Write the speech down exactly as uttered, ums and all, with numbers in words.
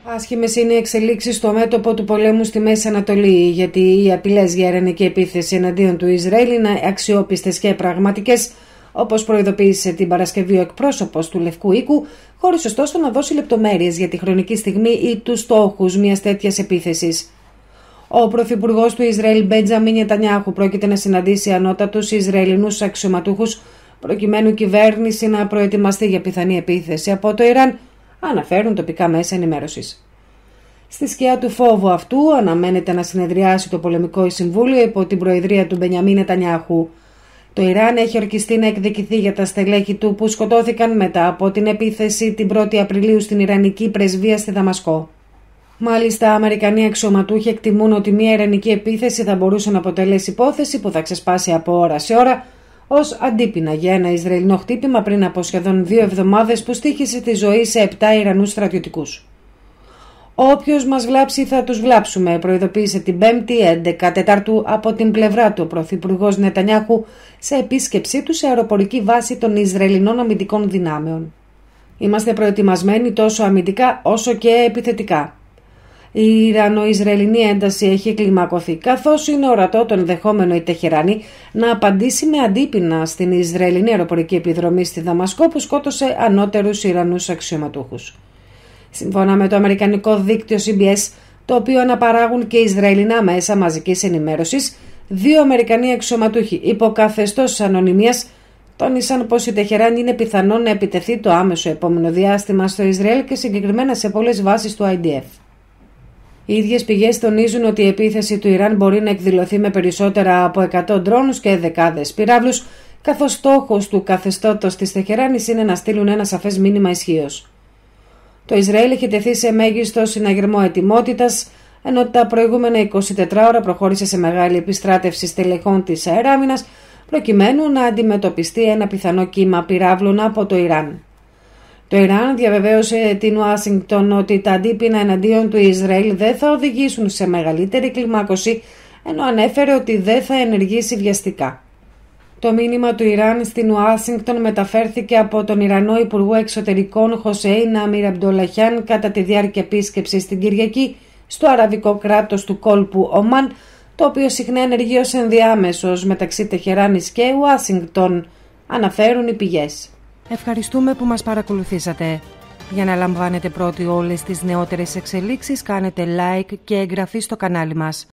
Άσχημες είναι οι εξελίξεις στο μέτωπο του πολέμου στη Μέση Ανατολή, γιατί οι απειλές για ειρηνική επίθεση εναντίον του Ισραήλ είναι αξιόπιστες και πραγματικές, όπως προειδοποίησε την Παρασκευή ο εκπρόσωπος του Λευκού Οίκου, χωρίς ωστόσο να δώσει λεπτομέρειες για τη χρονική στιγμή ή τους στόχους μιας τέτοιας επίθεσης. Ο πρωθυπουργός του Ισραήλ, Μπέντζαμιν Νετανιάχου, πρόκειται να συναντήσει ανώτατους Ισραηλινούς αξιωματούχους προκειμένου η κυβέρνηση να προετοιμαστεί για πιθανή επίθεση από το Ιράν, αναφέρουν τοπικά μέσα ενημέρωσης. Στη σκιά του φόβου αυτού αναμένεται να συνεδριάσει το Πολεμικό Συμβούλιο υπό την προεδρία του Μπενιαμίν Νετανιάχου. Το Ιράν έχει ορκιστεί να εκδικηθεί για τα στελέχη του που σκοτώθηκαν μετά από την επίθεση την πρώτη Απριλίου στην Ιρανική πρεσβεία στη Δαμασκό. Μάλιστα, Αμερικανοί αξιωματούχοι εκτιμούν ότι μια ιρανική επίθεση θα μπορούσε να αποτελέσει υπόθεση που θα ξεσπάσει από ώρα σε ώρα, ως αντίπεινα για ένα Ισραηλινό χτύπημα πριν από σχεδόν δύο εβδομάδες που στοίχησε τη ζωή σε επτά Ιρανούς στρατιωτικούς. «Όποιος μας βλάψει θα τους βλάψουμε», προειδοποίησε την Πέμπτη έντεκα Τετάρτου από την πλευρά του ο πρωθυπουργός Νετανιάχου σε επίσκεψή του σε αεροπορική βάση των Ισραηλινών αμυντικών δυνάμεων. «Είμαστε προετοιμασμένοι τόσο αμυντικά όσο και επιθετικά. Η Ιρανο-Ισραηλινή ένταση έχει κλιμακωθεί, καθώς είναι ορατό το ενδεχόμενο η Τεχεράνη να απαντήσει με αντίπεινα στην Ισραηλινή αεροπορική επιδρομή στη Δαμασκό που σκότωσε ανώτερους Ιρανούς αξιωματούχους. Σύμφωνα με το αμερικανικό δίκτυο σι μπι ες, το οποίο αναπαράγουν και Ισραηλινά μέσα μαζικής ενημέρωσης, δύο Αμερικανοί αξιωματούχοι υποκαθεστώς ανωνυμίας τόνισαν πως η Τεχεράνη είναι πιθανό να επιτεθεί το άμεσο επόμενο διάστημα στο Ισραήλ και συγκεκριμένα σε πολλές βάσεις του άι ντι εφ. Οι ίδιες πηγές τονίζουν ότι η επίθεση του Ιράν μπορεί να εκδηλωθεί με περισσότερα από εκατό ντρόνους και δεκάδες πυράβλους, καθώς στόχος του καθεστώτος της Τεχεράνης είναι να στείλουν ένα σαφές μήνυμα ισχύως. Το Ισραήλ έχει τεθεί σε μέγιστο συναγερμό ετοιμότητας, ενώ τα προηγούμενα είκοσι τέσσερις ώρα προχώρησε σε μεγάλη επιστράτευση στελεχών της αεράμινας, προκειμένου να αντιμετωπιστεί ένα πιθανό κύμα πυράβλων από το Ιράν. Το Ιράν διαβεβαίωσε την Ουάσιγκτον ότι τα αντίπεινα εναντίον του Ισραήλ δεν θα οδηγήσουν σε μεγαλύτερη κλιμάκωση, ενώ ανέφερε ότι δεν θα ενεργήσει βιαστικά. Το μήνυμα του Ιράν στην Ουάσιγκτον μεταφέρθηκε από τον Ιρανό Υπουργό Εξωτερικών Χοσέιν Αμίρ Αμπντολαχιάν κατά τη διάρκεια επίσκεψης την Κυριακή στο αραβικό κράτος του κόλπου Ομάν, το οποίο συχνά ενεργεί ως ενδιάμεσος μεταξύ Τεχεράνης και Ουάσιγκτον, αναφέρουν οι πηγές. Ευχαριστούμε που μας παρακολουθήσατε. Για να λαμβάνετε πρώτοι όλες τις νεότερες εξελίξεις, κάνετε like και εγγραφή στο κανάλι μας.